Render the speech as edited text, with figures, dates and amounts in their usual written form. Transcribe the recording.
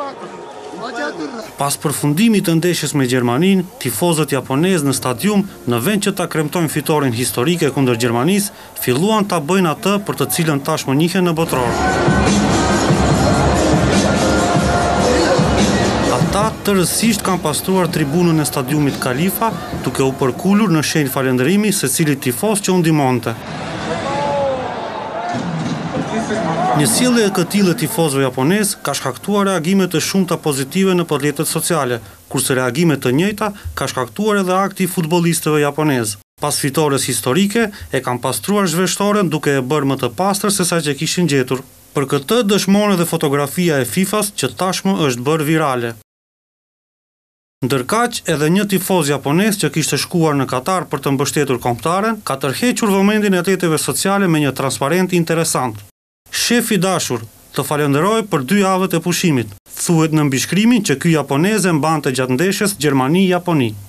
Pas përfundimit të ndeshjes me Gjermaninë, tifozët japonezë në stadium, në vend që ta kremtojnë fitoren historike kundër Gjermanisë, filluan ta bëjnë atë për të cilën tashmë njihen në botror. Ata tërësisht kanë pastruar tribunën e stadiumit Kalifa, duke u përkullur në shenjë falënderimi secilit tifoz që u ndihmonte. Një sjellje e këtillë e tifozëve japonezë ka shkaktuar reagime të shumta pozitive në rrjetet sociale, kurse reagime të njëjta ka shkaktuar edhe akti i futbollistëve japonezë. Pas fitores historike, e kanë pastruar zhveshtoren duke e bërë më të pastër se sa që kishin gjetur. Për këtë dëshmon edhe fotografia e FIFA-s që tashmë është bërë virale. Ndërkaq, edhe një tifoz japonez që kishte shkuar në Katar për të mbështetur kombëtaren, ka tërhequr vëmendjen e rrjeteve sociale me një transparent interesant. Shefi dashur, të falenderoj për 2 javët e pushimit, thuhet në mbishkrimin që ky japonez e mbante gjatë ndeshjes Gjermani-Japoni.